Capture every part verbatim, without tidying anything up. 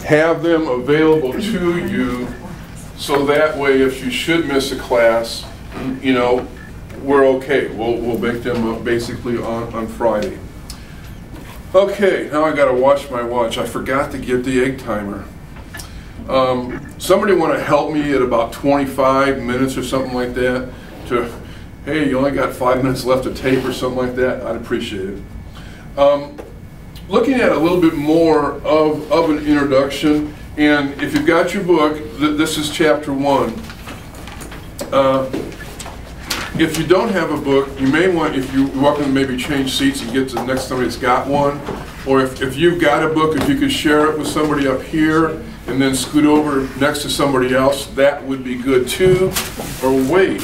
have them available to you, so that way if you should miss a class, you know, we're okay. We'll, we'll make them up basically on, on Friday. Okay, now I gotta watch my watch. I forgot to get the egg timer. Um, somebody want to help me at about twenty-five minutes or something like that to, hey, you only got five minutes left of tape or something like that? I'd appreciate it. Um, looking at a little bit more of, of an introduction, and if you've got your book, th this is chapter one. Uh, if you don't have a book, you may want, if you're welcome to maybe change seats and get to the next somebody that's got one, or if, if you've got a book, if you could share it with somebody up here and then scoot over next to somebody else, that would be good too. Or wait.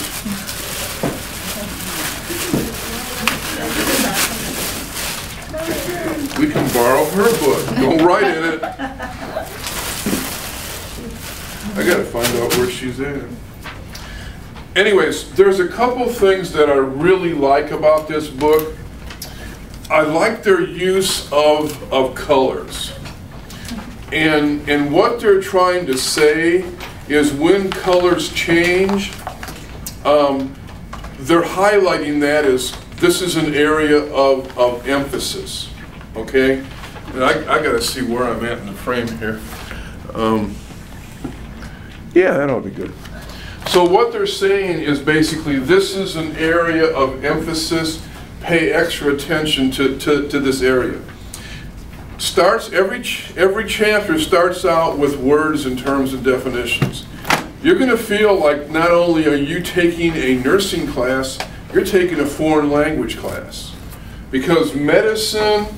We can borrow her book. Go right in it. I gotta find out where she's at. Anyways, there's a couple things that I really like about this book. I like their use of, of colors. And, and what they're trying to say is when colors change, um, they're highlighting that as this is an area of, of emphasis. Okay? And I, I got to see where I'm at in the frame here. Um, yeah, that'll be good. So what they're saying is basically this is an area of emphasis. Pay extra attention to, to, to this area. Starts every, ch every chapter starts out with words and terms and definitions. You're going to feel like not only are you taking a nursing class, you're taking a foreign language class. Because medicine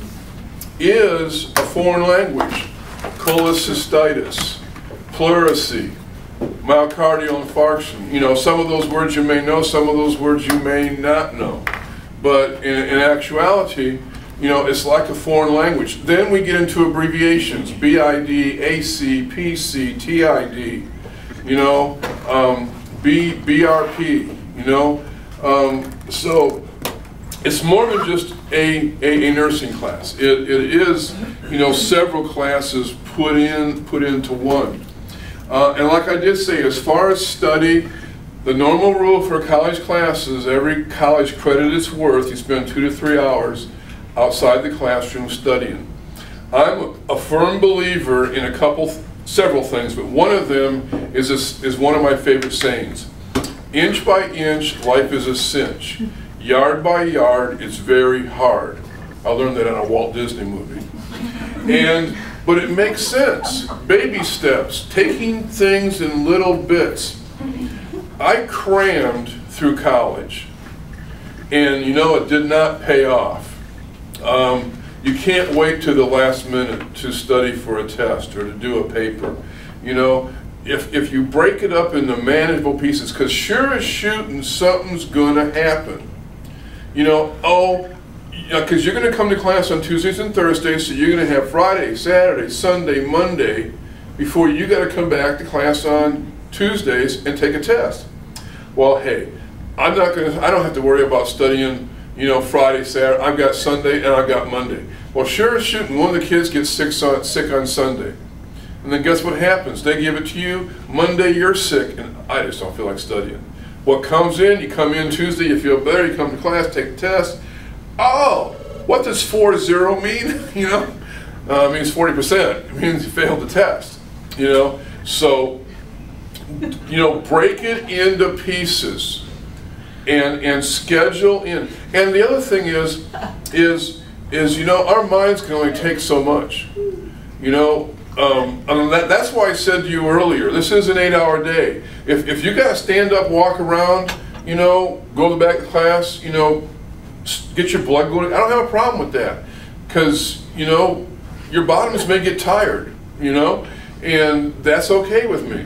is a foreign language. Cholecystitis, pleurisy, myocardial infarction. You know, some of those words you may know, some of those words you may not know. But in, in actuality, you know, it's like a foreign language. Then we get into abbreviations, B I D, A C, P C, T I D, you know, um, B, BRP, you know. Um, so it's more than just a, a, a nursing class. It, it is, you know, several classes put in, put into one. Uh, and like I did say, as far as study, the normal rule for college classes, every college credit it's worth, you spend two to three hours outside the classroom studying. I'm a firm believer in a couple, several things, but one of them is, a, is one of my favorite sayings. Inch by inch, life is a cinch. Yard by yard, it's very hard. I learned that in a Walt Disney movie. And, but it makes sense. Baby steps, taking things in little bits. I crammed through college, and you know, it did not pay off. Um, you can't wait to the last minute to study for a test or to do a paper. You know, if, if you break it up into manageable pieces, because sure as shooting, something's going to happen. You know, oh, because you're going to come to class on Tuesdays and Thursdays, so you're going to have Friday, Saturday, Sunday, Monday, before you got to come back to class on Tuesdays and take a test. Well, hey, I'm not going to, I don't have to worry about studying, you know, Friday, Saturday. I've got Sunday and I've got Monday. Well, sure as shooting, one of the kids gets sick on, sick on Sunday. And then guess what happens? They give it to you, Monday you're sick, and I just don't feel like studying. What comes in, you come in Tuesday, you feel better, you come to class, take a test. Oh, what does four to zero mean? You know, uh, it means forty percent. It means you failed the test, you know. So, you know, break it into pieces and and schedule in. And the other thing is, is, is you know, our minds can only take so much. You know, um, I mean, that, that's why I said to you earlier, this is an eight-hour day. If, if you got to stand up, walk around, you know, go to the back of class, you know, get your blood going, I don't have a problem with that. Because, you know, your bottoms may get tired, you know, and that's okay with me.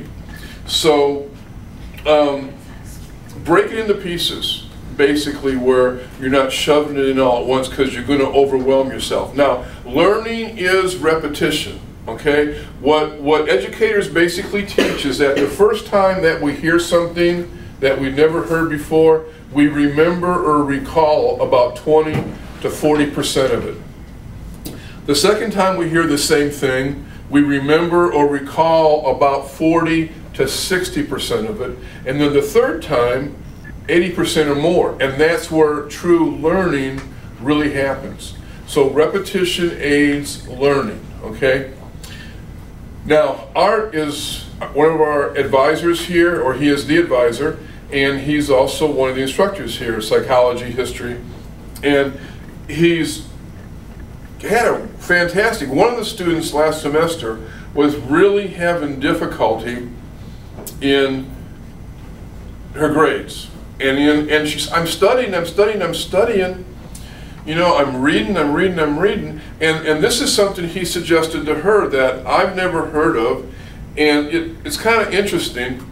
So, um, break it into pieces, basically, where you're not shoving it in all at once because you're going to overwhelm yourself. Now, learning is repetition, okay? What, what educators basically teach is that the first time that we hear something that we've never heard before, we remember or recall about twenty to forty percent of it. The second time we hear the same thing, we remember or recall about forty to sixty percent of it. And then the third time, eighty percent or more. And that's where true learning really happens. So repetition aids learning, okay? Now, Art is one of our advisors here, or he is the advisor, and he's also one of the instructors here, psychology, history. And he's had a fantastic, one of the students last semester was really having difficulty in her grades. And, in, and she's, I'm studying, I'm studying, I'm studying, you know, I'm reading, I'm reading, I'm reading. And, and this is something he suggested to her that I've never heard of. And it, it's kind of interesting.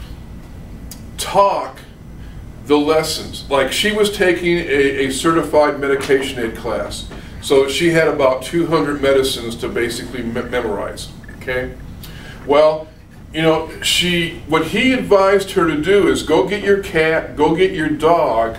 Talk the lessons. Like she was taking a, a certified medication aid class. So she had about two hundred medicines to basically me memorize, okay? Well, you know, she, what he advised her to do is go get your cat, go get your dog,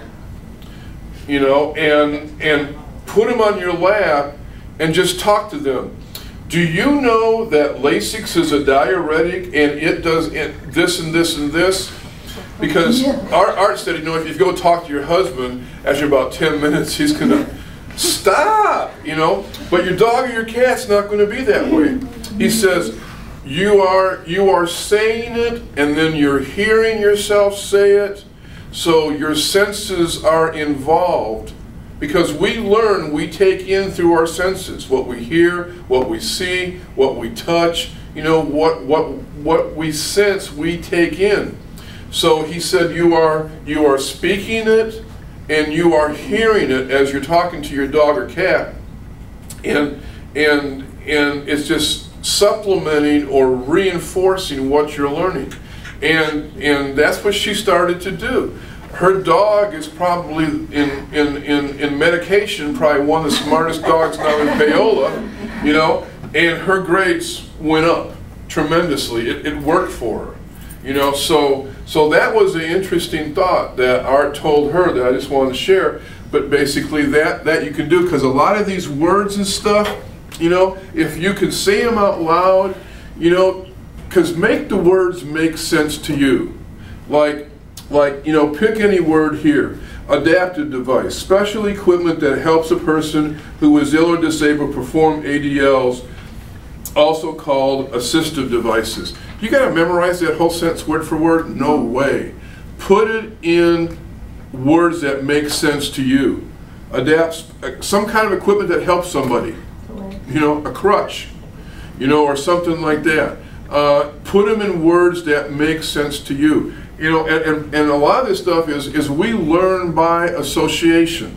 you know, and, and put them on your lap and just talk to them. Do you know that Lasix is a diuretic and it does it, this and this and this? Because yeah. our Art said, you know, if you go talk to your husband, after about ten minutes, he's going to stop, you know. But your dog or your cat's not going to be that way. He says, you are, you are saying it, and then you're hearing yourself say it, so your senses are involved. Because we learn, we take in through our senses, what we hear, what we see, what we touch, you know, what, what, what we sense, we take in. So he said, you are, you are speaking it, and you are hearing it as you're talking to your dog or cat, and and and it's just supplementing or reinforcing what you're learning, and and that's what she started to do. Her dog is probably in in in, in medication, probably one of the smartest dogs now in Paola, you know, and her grades went up tremendously. It, it worked for her. You know, so so that was an interesting thought that Art told her that I just wanted to share. But basically that, that you can do, because a lot of these words and stuff, you know, if you can say them out loud, you know, because make the words make sense to you. Like, like, you know, pick any word here. Adaptive device, special equipment that helps a person who is ill or disabled perform A D Ls, also called assistive devices. You got to memorize that whole sentence word for word? No way. Put it in words that make sense to you. Adapt some kind of equipment that helps somebody. You know, a crutch, you know, or something like that. Uh, put them in words that make sense to you. You know, and, and, and a lot of this stuff is, is we learn by association.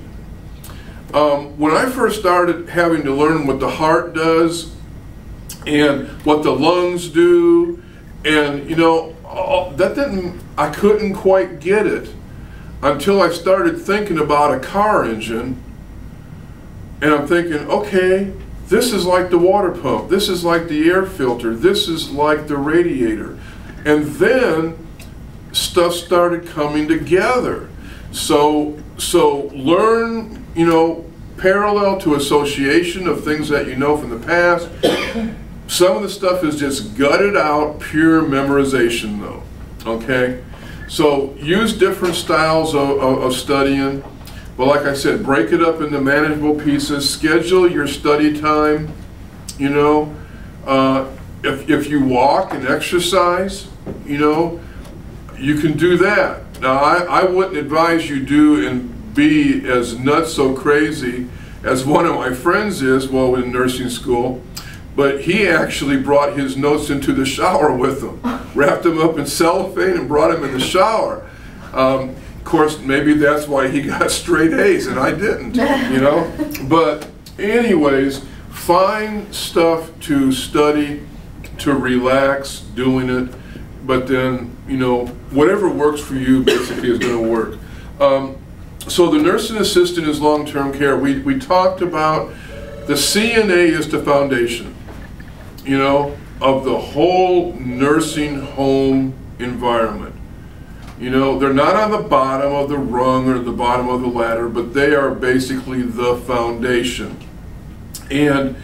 Um, when I first started having to learn what the heart does and what the lungs do, and you know, all, that didn't, I couldn't quite get it until I started thinking about a car engine, and I'm thinking, okay, this is like the water pump, this is like the air filter, this is like the radiator. And then stuff started coming together. So, so learn, you know, parallel to association of things that you know from the past. Some of the stuff is just gutted out, pure memorization though, okay? So use different styles of, of, of studying, but like I said, break it up into manageable pieces, schedule your study time, you know? Uh, if, if you walk and exercise, you know, you can do that. Now I, I wouldn't advise you do and be as nuts so crazy as one of my friends is while in nursing school. But he actually brought his notes into the shower with him, wrapped them up in cellophane and brought them in the shower. Um, of course, maybe that's why he got straight A's and I didn't, you know? But anyways, find stuff to study, to relax doing it, but then, you know, whatever works for you basically is going to work. Um, so the nursing assistant is long-term care. We, we talked about the C N A is the foundation, you know, of the whole nursing home environment. You know, they're not on the bottom of the rung or the bottom of the ladder, but they are basically the foundation. And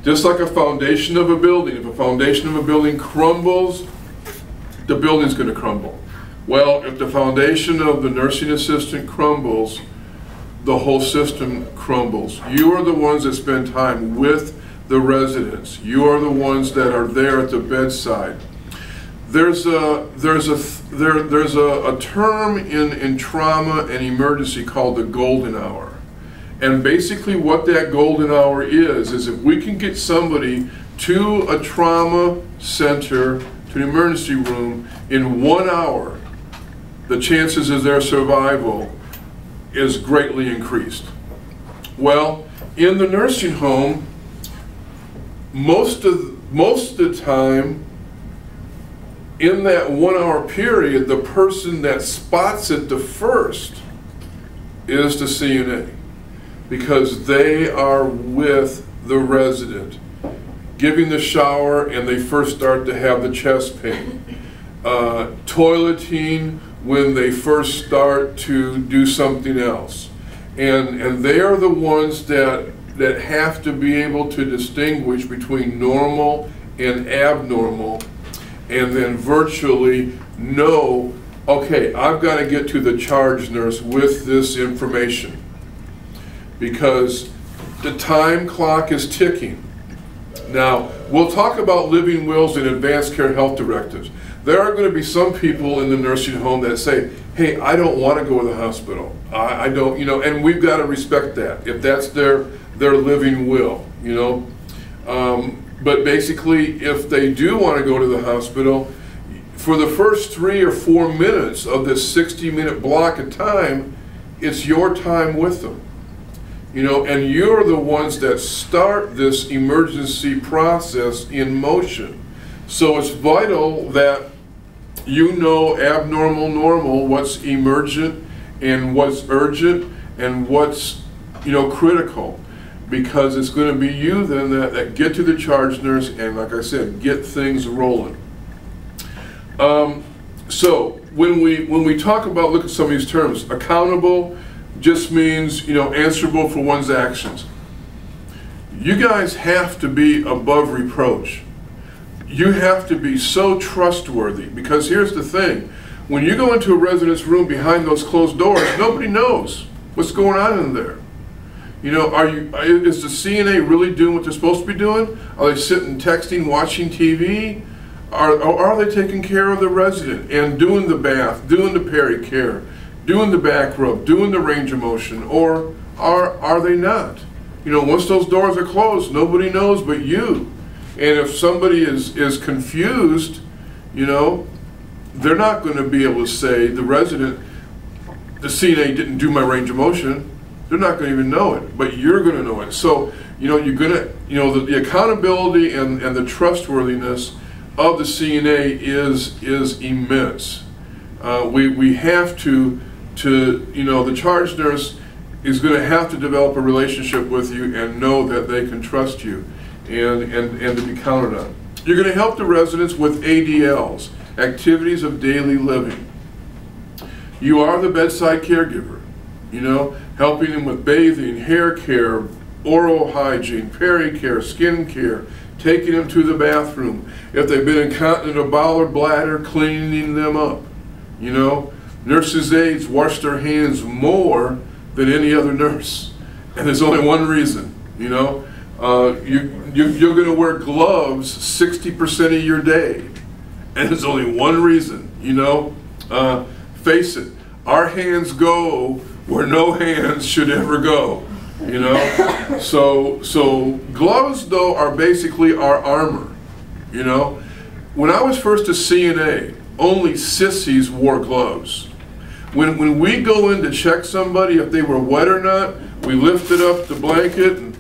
Just like a foundation of a building, if a foundation of a building crumbles, the building's going to crumble. Well, if the foundation of the nursing assistant crumbles, the whole system crumbles. You are the ones that spend time with the residents. You are the ones that are there at the bedside. There's a there's a there there's a, a term in in trauma and emergency called the golden hour. And basically what that golden hour is, is if we can get somebody to a trauma center, to an emergency room in one hour, the chances of their survival is greatly increased. Well, in the nursing home, most of, most of the time, in that one hour period, the person that spots it the first is the C N A. Because they are with the resident, giving the shower, and they first start to have the chest pain. Uh, toileting when they first start to do something else. And, and they are the ones that, that have to be able to distinguish between normal and abnormal, and then virtually know, okay, I've got to get to the charge nurse with this information. Because the time clock is ticking. Now, we'll talk about living wills and advanced care health directives. There are going to be some people in the nursing home that say, hey, I don't want to go to the hospital. I, I don't, you know, and we've got to respect that, if that's their, their living will, you know. Um, but basically, if they do want to go to the hospital, for the first three or four minutes of this sixty minute block of time, it's your time with them. You know, and you're the ones that start this emergency process in motion. So it's vital that you know abnormal, normal, what's emergent and what's urgent and what's, you know, critical. Because it's going to be you then that, that get to the charge nurse and, like I said, get things rolling. Um, so when we, when we talk about, look at some of these terms, accountable just means, you know, answerable for one's actions. You guys have to be above reproach. You have to be so trustworthy, because here's the thing. When you go into a resident's room behind those closed doors, nobody knows what's going on in there. You know, are you, is the C N A really doing what they're supposed to be doing? Are they sitting, texting, watching T V? Are, or are they taking care of the resident and doing the bath, doing the peri-care, doing the back rub, doing the range of motion, or are, are they not? You know, once those doors are closed, nobody knows but you. And if somebody is, is confused, you know, they're not going to be able to say, the resident, the C N A didn't do my range of motion. They're not going to even know it, but you're going to know it. So, you know, you're going to, you know, the, the accountability and, and the trustworthiness of the C N A is, is immense. Uh, we, we have to, to, you know, the charge nurse is going to have to develop a relationship with you and know that they can trust you and, and, and to be counted on. You're going to help the residents with A D Ls, activities of daily living. You are the bedside caregiver, you know, helping them with bathing, hair care, oral hygiene, peri-care, skin care, taking them to the bathroom. If they've been incontinent of bowel or bladder, cleaning them up. You know, nurses' aides wash their hands more than any other nurse. And there's only one reason, you know. Uh, you, you, you're going to wear gloves sixty percent of your day. And there's only one reason, you know. Uh, face it, our hands go where no hands should ever go, you know. So, so gloves, though, are basically our armor, you know. When I was first a C N A, only sissies wore gloves. When, when we go in to check somebody, if they were wet or not, we lifted up the blanket and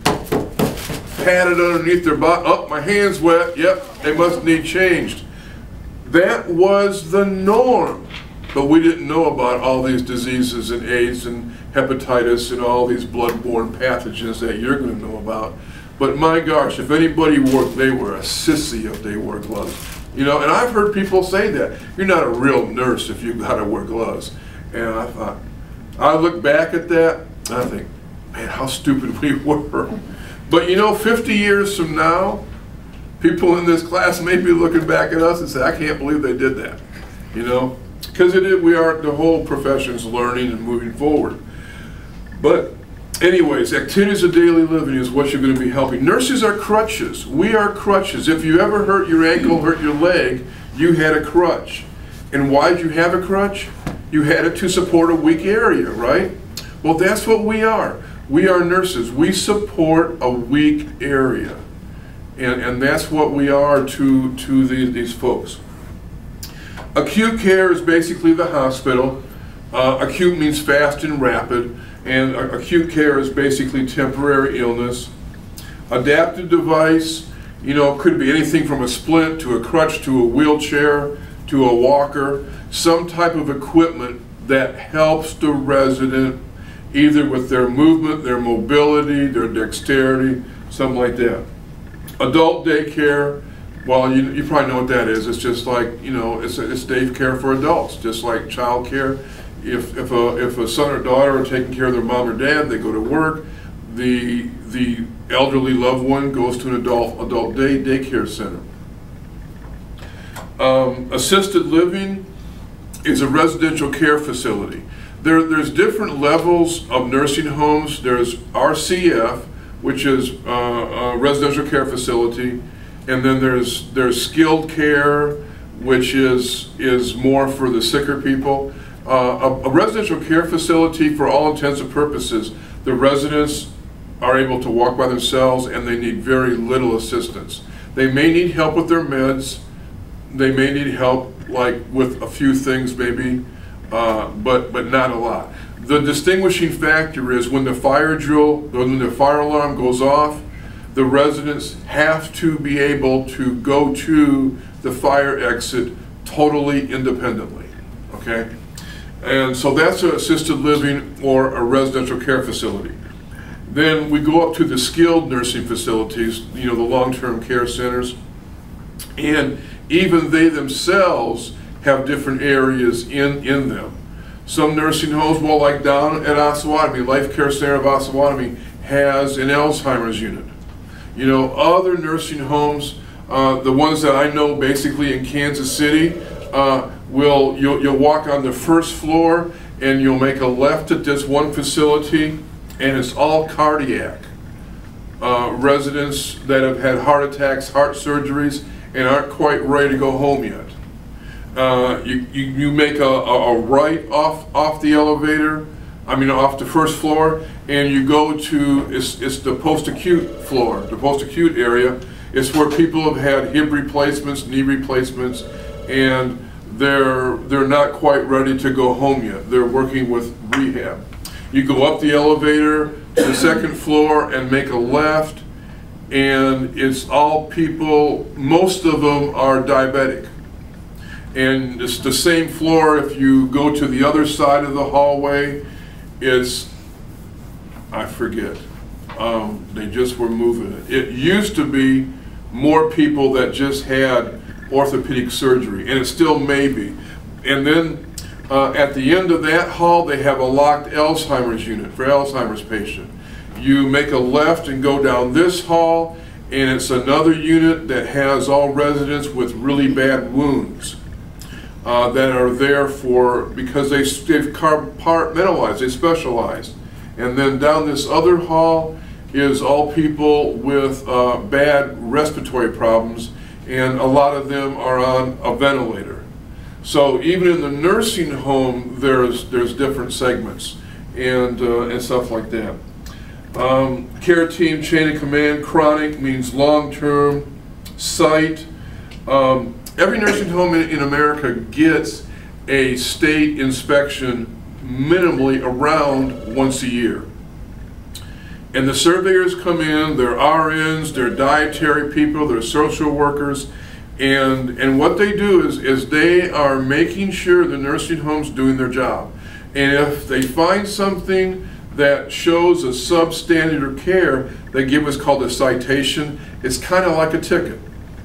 patted underneath their butt. Oh, my hand's wet. Yep, they must need changed. That was the norm. But we didn't know about all these diseases and AIDS and hepatitis and all these bloodborne pathogens that you're going to know about. But my gosh, if anybody wore, they were a sissy if they wore gloves. You know, and I've heard people say that. You're not a real nurse if you've got to wear gloves. And I thought, I look back at that, and I think, man, how stupid we were. But you know, fifty years from now, people in this class may be looking back at us and say, I can't believe they did that. You know, because it is, we are, the whole profession's learning and moving forward. But anyways, activities of daily living is what you're going to be helping. Nurses are crutches. We are crutches. If you ever hurt your ankle, hurt your leg, you had a crutch. And why did you have a crutch? You had it to support a weak area, right? Well, that's what we are. We are nurses. We support a weak area. And, and that's what we are to, to the, these folks. Acute care is basically the hospital. Uh, acute means fast and rapid, and uh, acute care is basically temporary illness. Adaptive device, you know, could be anything from a splint to a crutch to a wheelchair to a walker, some type of equipment that helps the resident either with their movement, their mobility, their dexterity, something like that. Adult daycare, well, you, you probably know what that is. It's just like, you know, it's, it's daycare for adults, just like child care. If, if, a, if a son or daughter are taking care of their mom or dad, they go to work, the, the elderly loved one goes to an adult, adult day daycare center. Um, assisted living is a residential care facility. There, there's different levels of nursing homes. There's R C F, which is uh, a residential care facility. And then there's there's skilled care, which is is more for the sicker people. Uh, a, a residential care facility, for all intents and purposes, the residents are able to walk by themselves and they need very little assistance. They may need help with their meds. They may need help like with a few things maybe, uh, but but not a lot. The distinguishing factor is when the fire drill, when the fire alarm goes off, the residents have to be able to go to the fire exit totally independently, okay? And so that's an assisted living or a residential care facility. Then we go up to the skilled nursing facilities, you know, the long-term care centers, and even they themselves have different areas in, in them. Some nursing homes, well, like down at Osawatomie, Life Care Center of Osawatomie has an Alzheimer's unit. You know, other nursing homes, uh, the ones that I know basically in Kansas City, uh, will you'll, you'll walk on the first floor and you'll make a left at this one facility and it's all cardiac. Uh, residents that have had heart attacks, heart surgeries, and aren't quite ready to go home yet. Uh, you, you, you make a, a, a right off, off the elevator, I mean off the first floor, and you go to, it's, it's the post-acute floor, the post-acute area. It's where people have had hip replacements, knee replacements, and they're, they're not quite ready to go home yet. They're working with rehab. You go up the elevator to the second floor and make a left, and it's all people, most of them are diabetic. And it's the same floor. If you go to the other side of the hallway, it's, I forget, um, they just were moving it. It used to be more people that just had orthopedic surgery, and it still may be. And then uh, at the end of that hall, they have a locked Alzheimer's unit for Alzheimer's patient. You make a left and go down this hall, and it's another unit that has all residents with really bad wounds. Uh, that are there for, because they, they've compartmentalized, they specialize. And then down this other hall is all people with uh, bad respiratory problems, and a lot of them are on a ventilator. So even in the nursing home, there's, there's different segments and, uh, and stuff like that. Um, care team, chain of command, chronic means long-term, site. Um, Every nursing home in, in America gets a state inspection minimally around once a year. And the surveyors come in, they're R Ns, they're dietary people, they're social workers, and, and what they do is, is they are making sure the nursing home's doing their job. And if they find something that shows a substandard of care, they give what's called a citation. It's kind of like a ticket.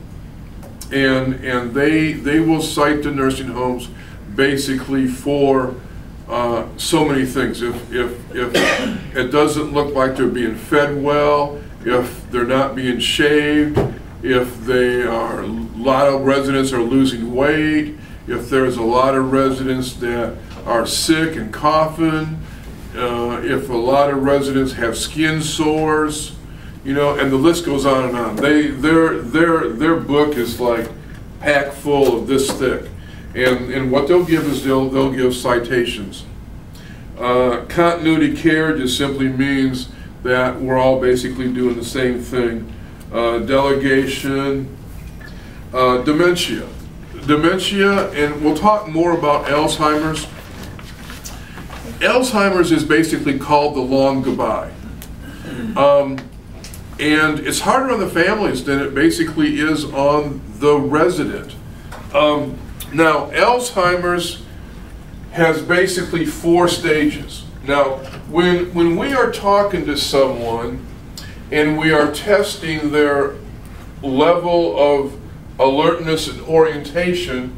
And, and they, they will cite the nursing homes basically for uh, so many things. If, if, if it doesn't look like they're being fed well, if they're not being shaved, if they are, a lot of residents are losing weight, if there's a lot of residents that are sick and coughing, uh, if a lot of residents have skin sores, you know, and the list goes on and on. They, their, their, their book is like packed full of this thick. And, and what they'll give is they'll, they'll give citations. Uh, continuity care just simply means that we're all basically doing the same thing. Uh, delegation, uh, dementia. Dementia, and we'll talk more about Alzheimer's. Alzheimer's is basically called the long goodbye. Um, and it's harder on the families than it basically is on the resident. Um, now, Alzheimer's has basically four stages. Now, when, when we are talking to someone and we are testing their level of alertness and orientation,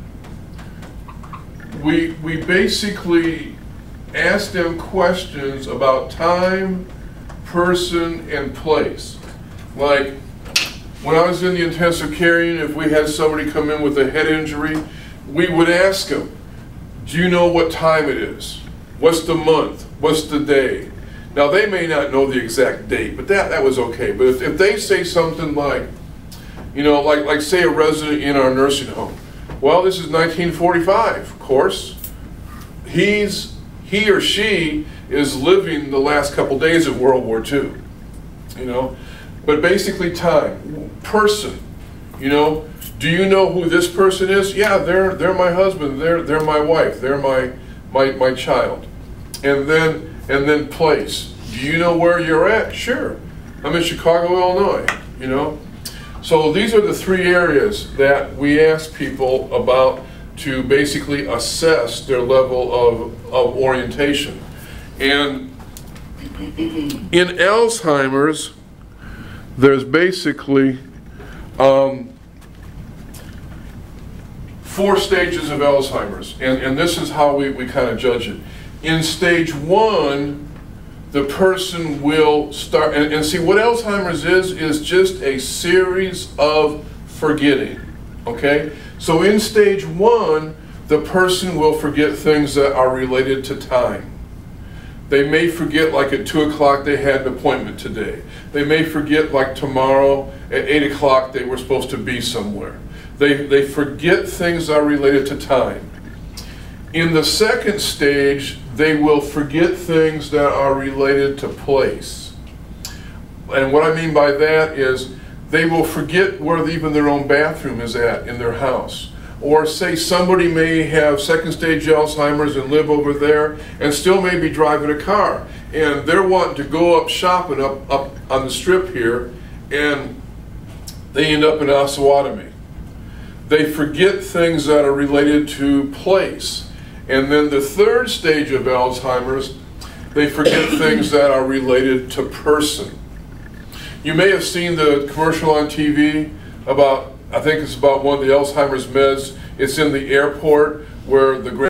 we, we basically ask them questions about time, person, and place. Like, when I was in the intensive care unit, if we had somebody come in with a head injury, we would ask them, do you know what time it is? What's the month? What's the day? Now, they may not know the exact date, but that, that was okay. But if, if they say something like, you know, like, like say a resident in our nursing home, well, this is nineteen forty-five, of course. He's, he or she is living the last couple days of World War Two, you know. But basically time, person, you know. Do you know who this person is? Yeah, they're, they're my husband, they're, they're my wife, they're my, my, my child. And then, and then place. Do you know where you're at? Sure. I'm in Chicago, Illinois, you know. So these are the three areas that we ask people about to basically assess their level of, of orientation. And in Alzheimer's, there's basically um, four stages of Alzheimer's, and, and this is how we, we kind of judge it. In stage one, the person will start, and, and see what Alzheimer's is, is just a series of forgetting, okay? So in stage one, the person will forget things that are related to time. They may forget like at two o'clock they had an appointment today. They may forget like tomorrow at eight o'clock they were supposed to be somewhere. They, they forget things that are related to time. In the second stage, they will forget things that are related to place. And what I mean by that is they will forget where even their own bathroom is at in their house. Or say somebody may have second stage Alzheimer's and live over there and still may be driving a car. And they're wanting to go up shopping up, up on the strip here, and they end up in Osawatomie. They forget things that are related to place. And then the third stage of Alzheimer's, they forget things that are related to person. You may have seen the commercial on T V about, I think it's about one of the Alzheimer's meds. It's in the airport where the